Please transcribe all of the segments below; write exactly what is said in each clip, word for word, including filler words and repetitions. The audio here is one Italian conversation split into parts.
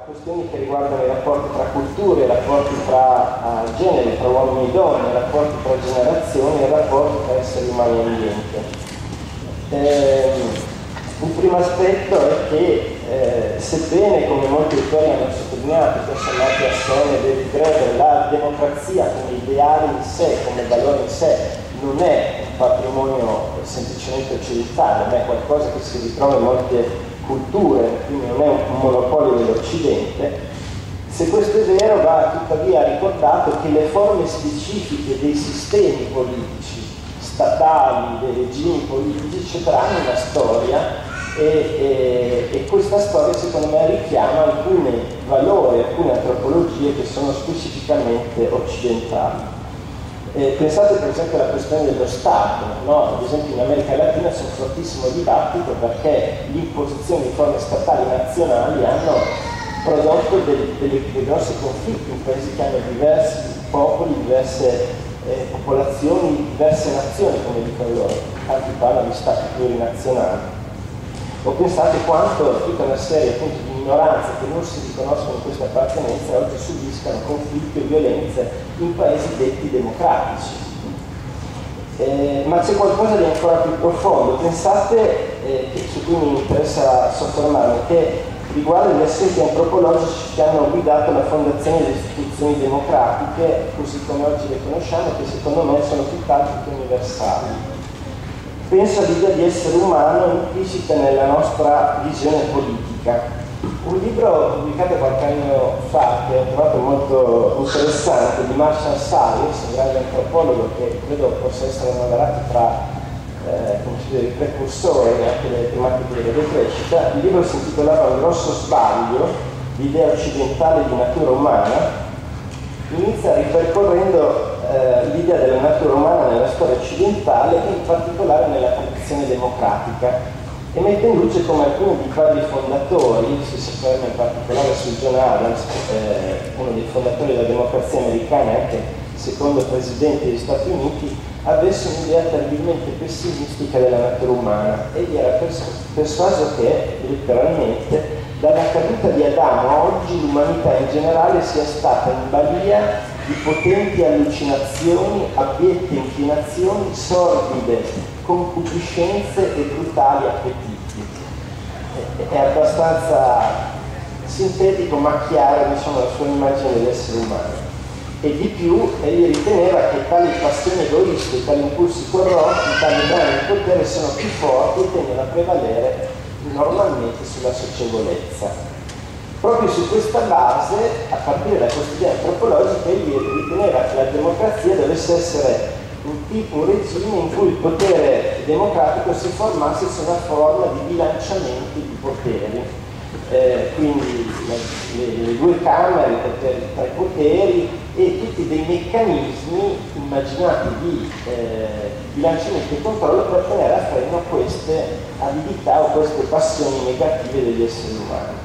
questioni che riguardano i rapporti tra culture, i rapporti tra uh, generi, tra uomini e donne, i rapporti tra generazioni e i rapporti tra esseri umani e ambiente. Eh, un primo aspetto è che eh, sebbene, come molti autori hanno sottolineato, sono nati a Sene e David Graeber, la democrazia come ideale in sé, come valore in sé, non è un patrimonio semplicemente occidentale, ma è qualcosa che si ritrova in molte culture, quindi non è un monopolio dell'Occidente. Se questo è vero, va tuttavia ricordato che le forme specifiche dei sistemi politici, statali, dei regimi politici, ci daranno una storia e, e, e questa storia secondo me richiama alcuni valori, alcune antropologie che sono specificamente occidentali. Eh, pensate per esempio alla questione dello Stato, no? Ad esempio in America Latina c'è un fortissimo dibattito perché l'imposizione di forme statali nazionali hanno prodotto dei, dei, dei grossi conflitti in paesi che hanno diversi popoli, diverse eh, popolazioni, diverse nazioni, come dicono loro, altri parlano di stati plurinazionali. O pensate quanto tutta una serie appunto di minoranze che non si riconoscono in questa appartenenza oggi subiscano conflitti e violenze in paesi detti democratici. Eh, ma c'è qualcosa di ancora più profondo. Pensate, eh, che, su cui mi interessa soffermarmi, che riguarda gli aspetti antropologici che hanno guidato la fondazione delle istituzioni democratiche, così come oggi le conosciamo, che secondo me sono tutt'altro che universali. Penso all'idea di essere umano implicita nella nostra visione politica. Un libro pubblicato qualche anno fa, che ho trovato molto interessante, di Marshall Salis, un grande antropologo che credo possa essere annoverato tra eh, come si dice, i precursori anche delle tematiche della decrescita. Il libro si intitolava Un grosso sbaglio, l'idea occidentale di natura umana. Inizia ripercorrendo eh, l'idea della natura umana nella storia occidentale e in particolare nella tradizione democratica, e mette in luce come alcuni di padri fondatori, si sofferma in particolare su John Adams, eh, uno dei fondatori della democrazia americana e anche secondo presidente degli Stati Uniti, avesse un'idea terribilmente pessimistica della natura umana. Egli era pers- persuaso che, letteralmente, dalla caduta di Adamo oggi l'umanità in generale sia stata in balia di potenti allucinazioni, abiette inclinazioni, sordide concupiscenze e brutali appetiti. È abbastanza sintetico ma chiaro, diciamo, la sua immagine dell'essere umano. E di più, egli riteneva che tali passioni egoiste, tali impulsi corrotti, tali brani di potere sono più forti e tendono a prevalere normalmente sulla socievolezza. Proprio su questa base, a partire da questa idea antropologica, egli riteneva che la democrazia dovesse essere un tipo, un regime in cui il potere democratico si formasse su una forma di bilanciamento di poteri. Eh, quindi le, le due camere, i poteri, tra i poteri e tutti dei meccanismi immaginati di eh, bilanciamento e controllo per tenere a freno queste abilità o queste passioni negative degli esseri umani.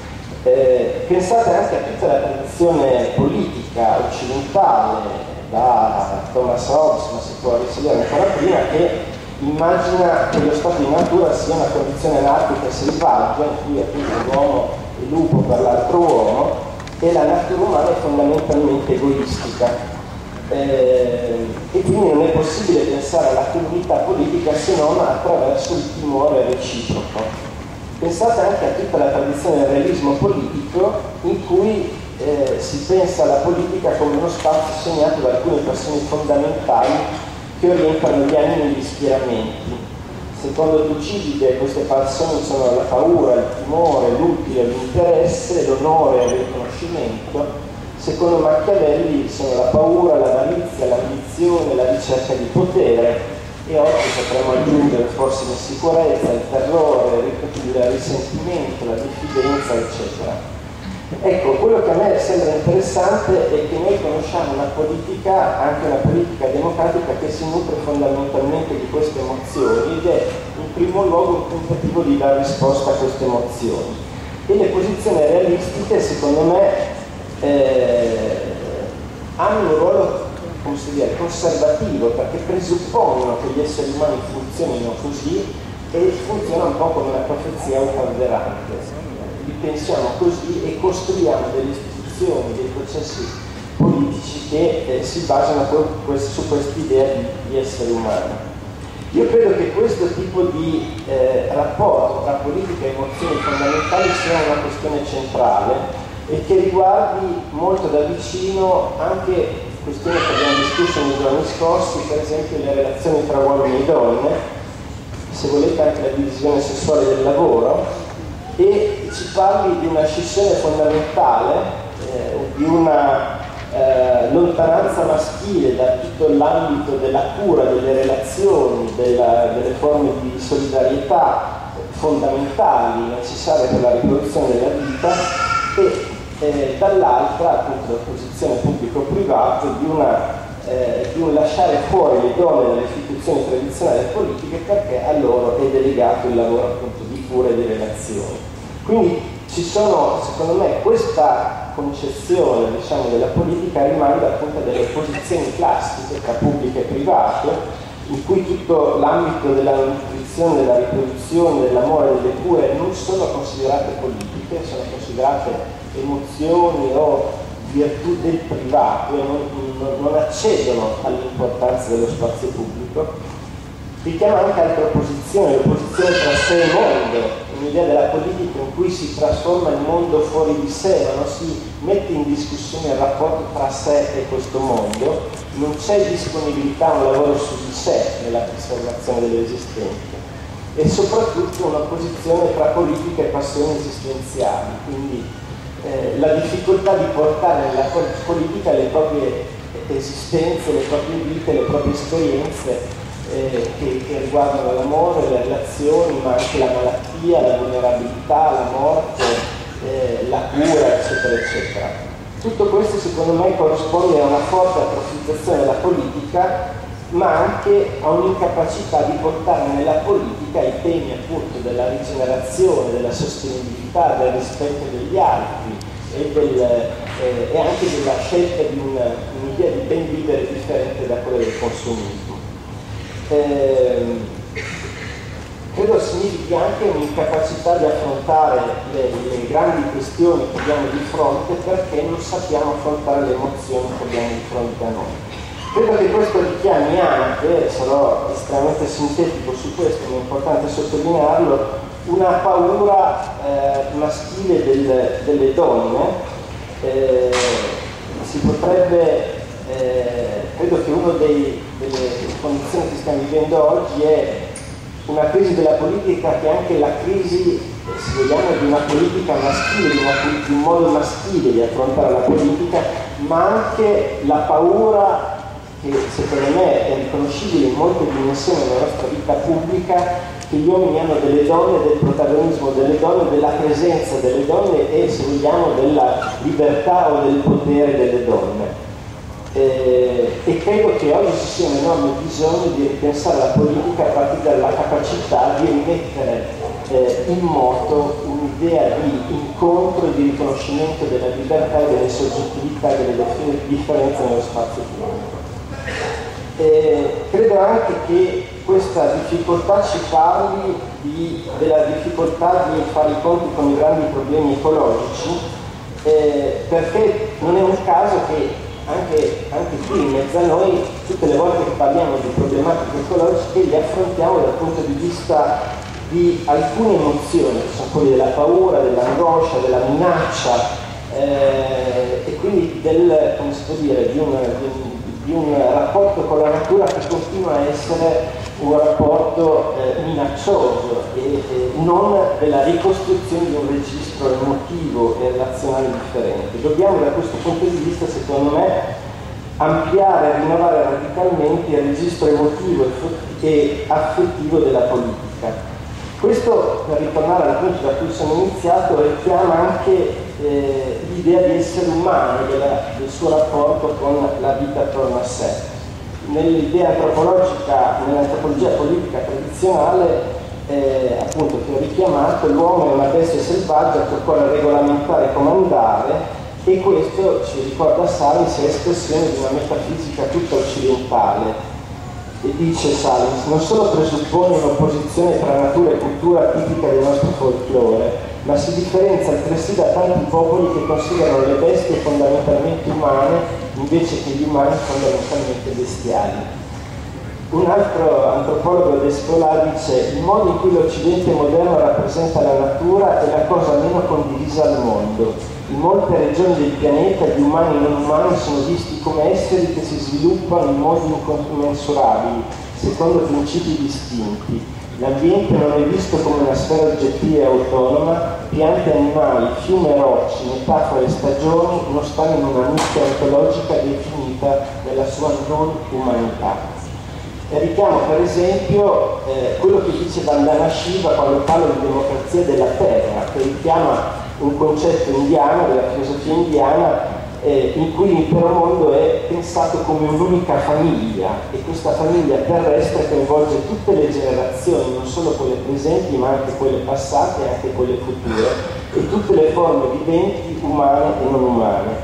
Eh, pensate anche a tutta la tradizione politica occidentale, da Thomas Hobbes, ma si può risalire ancora prima, che immagina che lo stato di natura sia una condizione anarchica e selvaggia in cui appunto l'uomo è lupo per l'altro uomo e la natura umana è fondamentalmente egoistica. Eh, e quindi non è possibile pensare alla comunità politica se non attraverso il timore reciproco. Pensate anche a tutta la tradizione del realismo politico in cui eh, si pensa alla politica come uno spazio segnato da alcune passioni fondamentali che orientano gli animi e gli schieramenti. Secondo Tucidide queste passioni sono la paura, il timore, l'utile, l'interesse, l'onore e il riconoscimento. Secondo Machiavelli sono la paura, l'avarizia, l'ambizione, la ricerca di potere, e oggi potremmo aggiungere forse l'insicurezza, il terrore, il risentimento, la diffidenza, eccetera. Ecco, quello che a me sembra interessante è che noi conosciamo una politica, anche una politica democratica, che si nutre fondamentalmente di queste emozioni ed è in primo luogo un tentativo di dare risposta a queste emozioni. E le posizioni realistiche, secondo me, eh, hanno un ruolo, come si dice, conservativo, perché presuppongono che gli esseri umani funzionino così e funziona un po' come una profezia autoavverante. ripensiamo così e costruiamo delle istituzioni, dei processi politici che eh, si basano su quest'idea di, di essere umano. Io credo che questo tipo di eh, rapporto tra politica e emozioni fondamentali sia una questione centrale e che riguardi molto da vicino anche questioni che abbiamo discusso nei giorni scorsi, per esempio le relazioni tra uomini e donne, se volete anche la divisione sessuale del lavoro, e ci parli di una scissione fondamentale, eh, di una eh, lontananza maschile da tutto l'ambito della cura, delle relazioni, della, delle forme di solidarietà fondamentali, necessarie per la riproduzione della vita, e eh, dall'altra, appunto, la posizione pubblico-privato di, una, eh, di un lasciare fuori le donne dalle istituzioni tradizionali e politiche, perché a loro è delegato il lavoro, appunto, di cura e di relazioni. Quindi ci sono, secondo me, questa concezione, diciamo, della politica rimanda appunto a delle posizioni classiche tra pubblico e privato, in cui tutto l'ambito della nutrizione, della riproduzione, dell'amore e delle cure non sono considerate politiche, sono considerate emozioni o virtù del privato e non, non, non accedono all'importanza dello spazio pubblico. Richiama anche altre opposizioni, l'opposizione tra sé e mondo, un'idea della politica in cui si trasforma il mondo fuori di sé, ma non si mette in discussione il rapporto tra sé e questo mondo, non c'è disponibilità a un lavoro su di sé nella preservazione dell'esistente, e soprattutto un'opposizione tra politica e passioni esistenziali, quindi eh, la difficoltà di portare nella politica le proprie esistenze, le proprie vite, le proprie esperienze, Eh, che, che riguardano l'amore, le relazioni, ma anche la malattia, la vulnerabilità, la morte, eh, la cura, eccetera, eccetera. Tutto questo, secondo me, corrisponde a una forte atrofizzazione della politica, ma anche a un'incapacità di portare nella politica i temi, appunto, della rigenerazione, della sostenibilità, del rispetto degli altri e, del, eh, e anche della scelta di una, un'idea di ben vivere differente da quella del consumismo. Eh, credo significhi anche un'incapacità di affrontare le, le grandi questioni che abbiamo di fronte, perché non sappiamo affrontare le emozioni che abbiamo di fronte a noi. Credo che questo richiami anche, sarò estremamente sintetico su questo, ma è importante sottolinearlo, una paura eh, maschile del, delle donne. Eh, si potrebbe, eh, credo che uno dei delle condizioni che stiamo vivendo oggi è una crisi della politica che è anche la crisi, se vogliamo, di una politica maschile, di, una, di un modo maschile di affrontare la politica, ma anche la paura, che secondo me è riconoscibile in molte dimensioni della nostra vita pubblica, che gli uomini hanno delle donne, del protagonismo delle donne, della presenza delle donne e, se vogliamo, della libertà o del potere delle donne. Eh, e credo che oggi ci sia un enorme bisogno di ripensare la politica a partire dalla capacità di rimettere eh, in moto un'idea di incontro e di riconoscimento della libertà e delle soggettività e delle differenze nello spazio pubblico. Eh, credo anche che questa difficoltà ci parli di, della difficoltà di fare i conti con i grandi problemi ecologici, eh, perché non è un caso che Anche, anche qui in mezzo a noi, tutte le volte che parliamo di problematiche ecologiche, le affrontiamo dal punto di vista di alcune emozioni, che sono quelle della paura, dell'angoscia, della minaccia, eh, e quindi del, come si può dire, di un, di, di un rapporto con la natura che continua a essere un rapporto eh, minaccioso e, e non della ricostruzione di un registro emotivo e relazionale differente. Dobbiamo, da questo punto di vista, secondo me, ampliare e rinnovare radicalmente il registro emotivo e affettivo della politica. Questo, per ritornare al punto da cui sono iniziato, richiama anche eh, l'idea di essere umano, della, del suo rapporto con la vita attorno a sé. Nell'idea antropologica, nell'antropologia politica tradizionale, eh, appunto, che ho richiamato, l'uomo è una bestia selvaggia che occorre regolamentare e comandare, e questo, ci ricorda Salins, è espressione di una metafisica tutta occidentale. E dice Salins, non solo presuppone un'opposizione tra natura e cultura tipica del nostro folklore, ma ma si differenzia altresì da tanti popoli che considerano le bestie fondamentalmente umane invece che gli umani fondamentalmente bestiali. Un altro antropologo Descola dice: il modo in cui l'Occidente moderno rappresenta la natura è la cosa meno condivisa al mondo. In molte regioni del pianeta gli umani e i non umani sono visti come esseri che si sviluppano in modi incommensurabili, secondo principi distinti. L'ambiente non è visto come una sfera oggettiva e autonoma, piante e animali, fiume e rocce, metafore e stagioni non stanno in una nicchia ontologica definita nella sua non umanità. E richiamo per esempio eh, quello che dice Vandana Shiva quando parla di democrazia della terra, che richiama un concetto indiano, della filosofia indiana, eh, in cui l'intero mondo è pensato come un'unica famiglia, e questa famiglia terrestre coinvolge tutte le generazioni, non solo quelle presenti ma anche quelle passate e anche quelle future, e tutte le forme viventi, umane e non umane.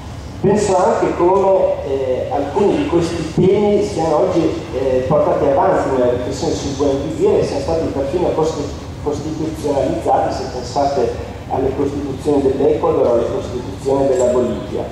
Penso anche come eh, alcuni di questi temi siano oggi eh, portati avanti nella riflessione sul buon vivere e siano stati perfino costituzionalizzati, se pensate alle costituzioni dell'Ecuador o alle costituzioni della Bolivia.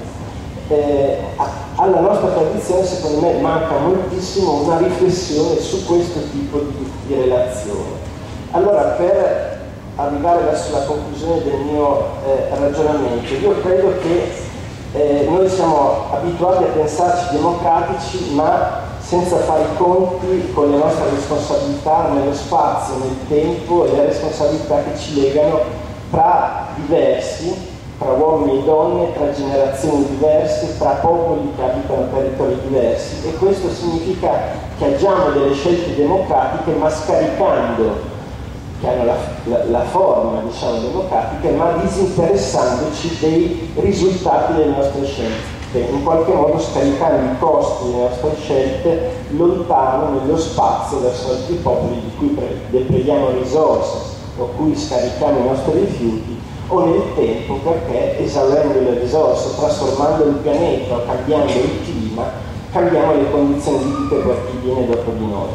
Eh, alla nostra tradizione secondo me manca moltissimo una riflessione su questo tipo di, di relazione. Allora, per arrivare verso la conclusione del mio eh, ragionamento, io credo che Eh, noi siamo abituati a pensarci democratici ma senza fare i conti con le nostre responsabilità nello spazio, nel tempo e le responsabilità che ci legano tra diversi, tra uomini e donne, tra generazioni diverse, tra popoli che abitano territori diversi, e questo significa che agiamo delle scelte democratiche ma scaricando, che hanno la, la, la forma, diciamo, democratica, ma disinteressandoci dei risultati delle nostre scelte, in qualche modo scaricando i costi delle nostre scelte lontano nello spazio verso altri popoli di cui deprediamo risorse o cui scarichiamo i nostri rifiuti, o nel tempo perché esaurendo le risorse, trasformando il pianeta o cambiando il clima, cambiamo le condizioni di vita per chi viene dopo di noi.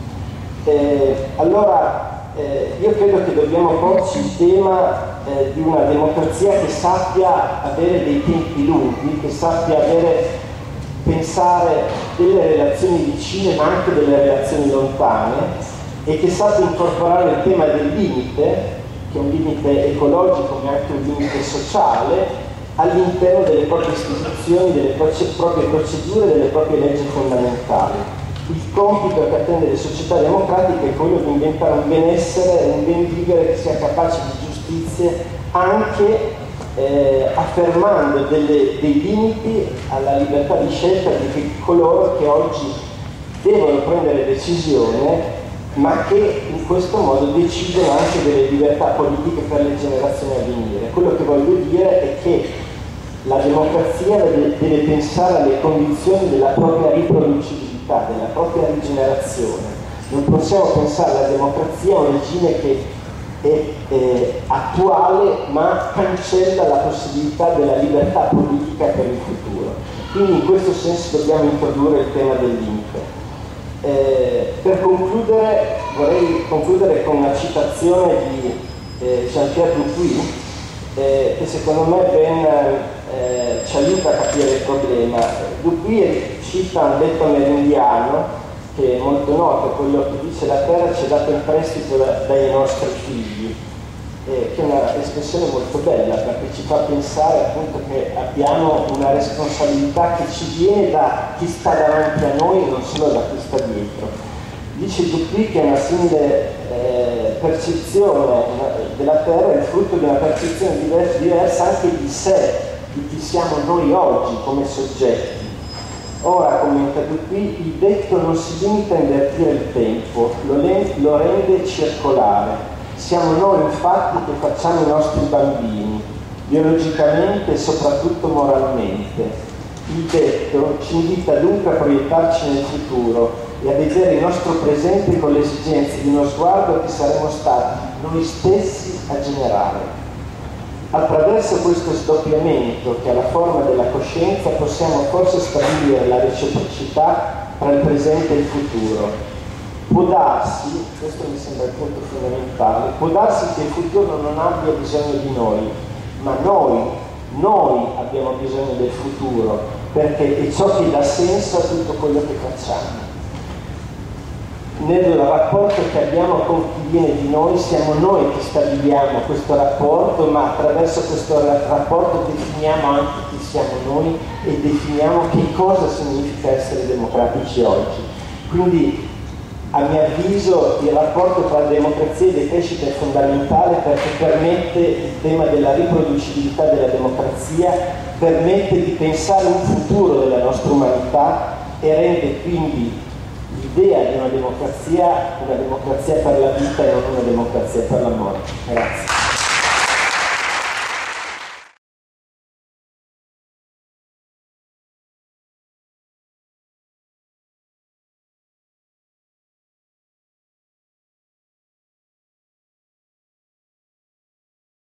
Eh, allora Eh, io credo che dobbiamo porci il tema eh, di una democrazia che sappia avere dei tempi lunghi, che sappia avere, pensare delle relazioni vicine ma anche delle relazioni lontane, e che sappia incorporare il tema del limite, che è un limite ecologico ma anche un limite sociale, all'interno delle proprie istituzioni, delle proprie procedure, delle proprie leggi fondamentali. Il compito che attende le società democratiche è quello di inventare un benessere e un ben vivere che sia capace di giustizia, anche eh, affermando delle, dei limiti alla libertà di scelta di coloro che oggi devono prendere decisione, ma che in questo modo decidono anche delle libertà politiche per le generazioni a venire. Quello che voglio dire è che la democrazia deve, deve pensare alle condizioni della propria riproducibilità, della propria rigenerazione. Non possiamo pensare alla democrazia a un regime che è, è attuale ma cancella la possibilità della libertà politica per il futuro. Quindi in questo senso dobbiamo introdurre il tema del limite. Eh, per concludere, vorrei concludere con una citazione di eh, Jean-Pierre Dupuy, eh, che secondo me ben eh, ci aiuta a capire il problema. Dupuy cita un detto amerindiano che è molto noto, quello che dice: la terra ci è data in prestito da, dai nostri figli, eh, che è un'espressione molto bella perché ci fa pensare appunto che abbiamo una responsabilità che ci viene da chi sta davanti a noi e non solo da chi sta dietro. Dice Dupuy che una simile eh, percezione della terra è il frutto di una percezione diversa, diversa anche di sé, di chi siamo noi oggi come soggetti. Ora, commenta Dupuy, il detto non si limita a invertire il tempo, lo, lo rende circolare. Siamo noi infatti che facciamo i nostri bambini, biologicamente e soprattutto moralmente. Il detto ci invita dunque a proiettarci nel futuro e a vedere il nostro presente con le esigenze di uno sguardo che saremo stati noi stessi a generare. Attraverso questo sdoppiamento che ha la forma della coscienza possiamo forse stabilire la reciprocità tra il presente e il futuro. Può darsi, questo mi sembra il punto fondamentale, può darsi che il futuro non abbia bisogno di noi, ma noi, noi abbiamo bisogno del futuro, perché è ciò che dà senso a tutto quello che facciamo. Nel rapporto che abbiamo con chi viene di noi, siamo noi che stabiliamo questo rapporto, ma attraverso questo rapporto definiamo anche chi siamo noi e definiamo che cosa significa essere democratici oggi. Quindi, a mio avviso, il rapporto tra democrazia e decrescita è fondamentale, perché permette il tema della riproducibilità della democrazia, permette di pensare un futuro della nostra umanità e rende quindi l'idea di una democrazia una democrazia per la vita e non una democrazia per la morte. Grazie.